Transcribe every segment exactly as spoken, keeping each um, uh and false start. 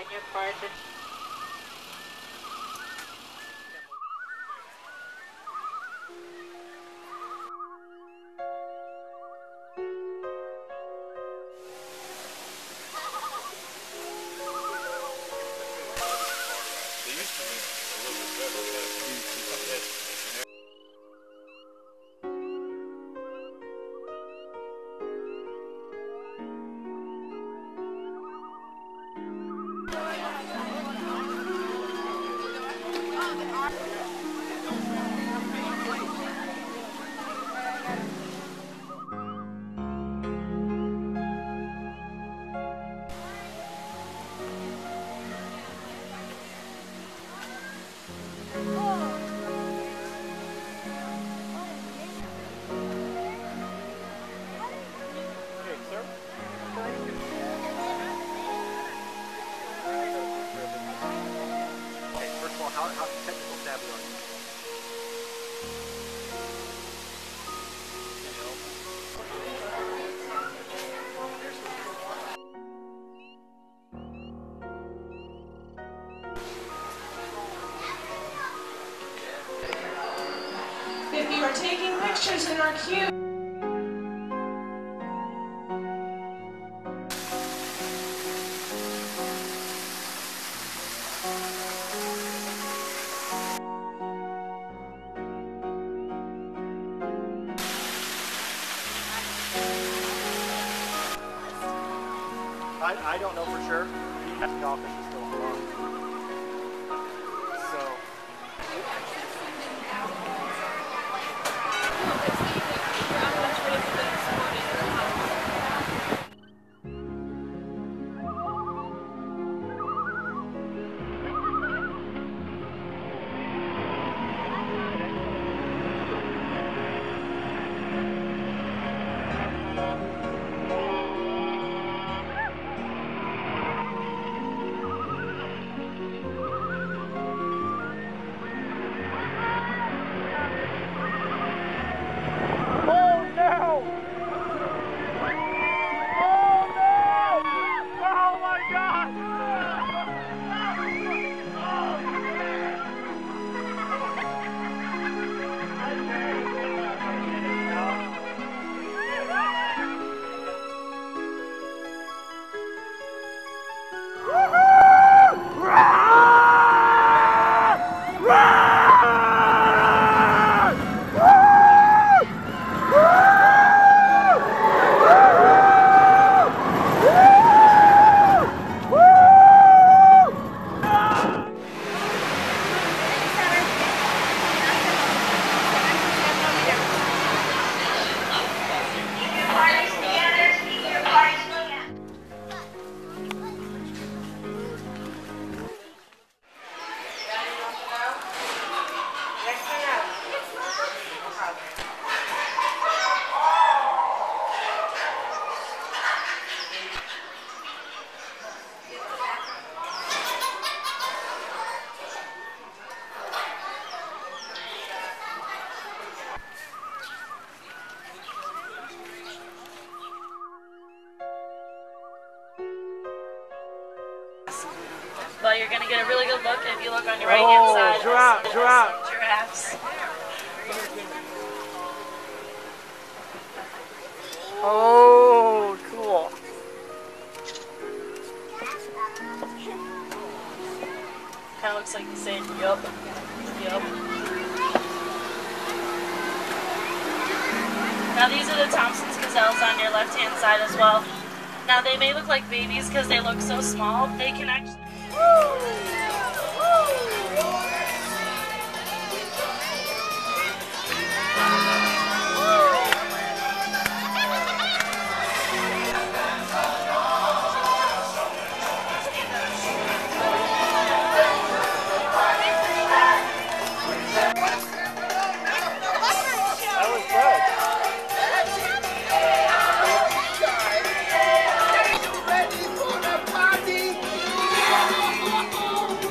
your pardon. How, how technical savvy are you? If you are taking pictures in our queue, I, I don't know for sure. The office is still unlocked. So. But you're gonna get a really good look if you look on your right Oh, hand side. giraffe, giraffe. Giraffes. Oh, cool. Kind of looks like he's saying, yup, yup. Now these are the Thompson's gazelles on your left hand side as well. Now they may look like babies because they look so small. They can actually... That was good. Ready for the party?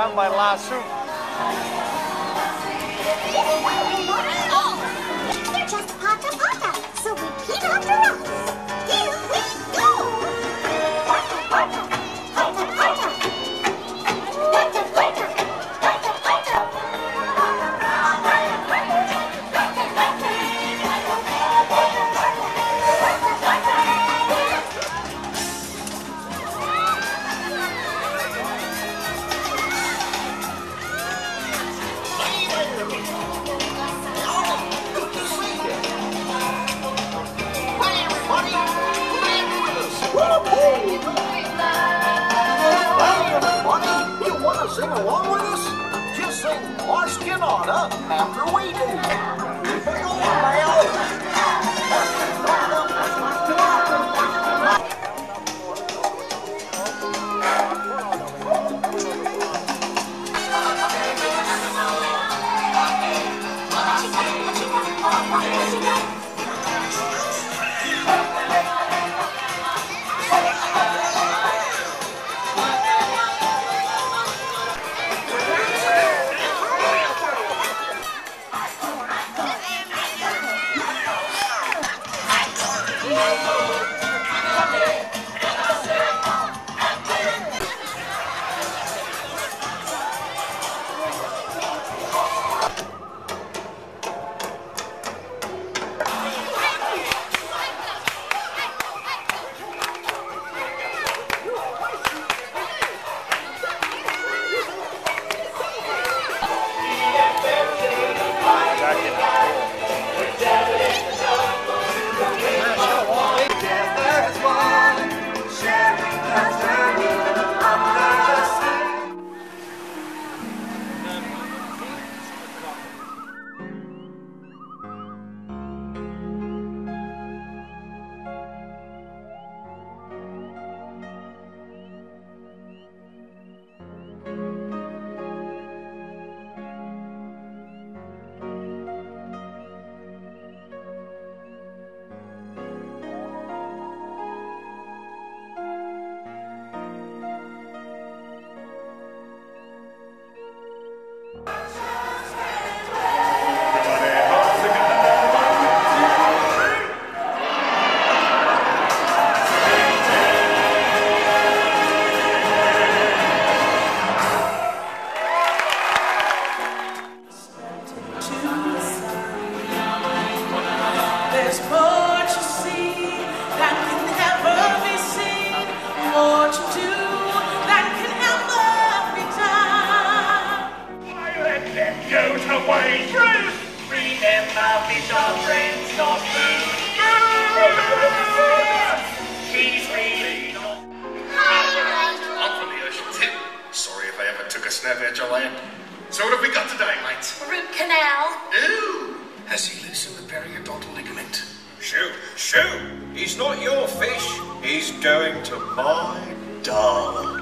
around by lasso. They're just pata pata, so repeat after us. Here we go! Pata pata, pata pata. Pata pata, pata pata. Sing along with us? Just sing Horse Canada after we do. Keep it going, There's more to see than can ever be seen, more to do than can ever be done. Let them go to way through. Remember, fish are friends, not food. He's really not. I'm from the ocean tip. Sorry if I ever took a snap at your land. So what have we got today, mates? Root canal. Ooh! Has he loosened the periodontal ligament? Shoo, shoo! He's not your fish. He's going to my darling.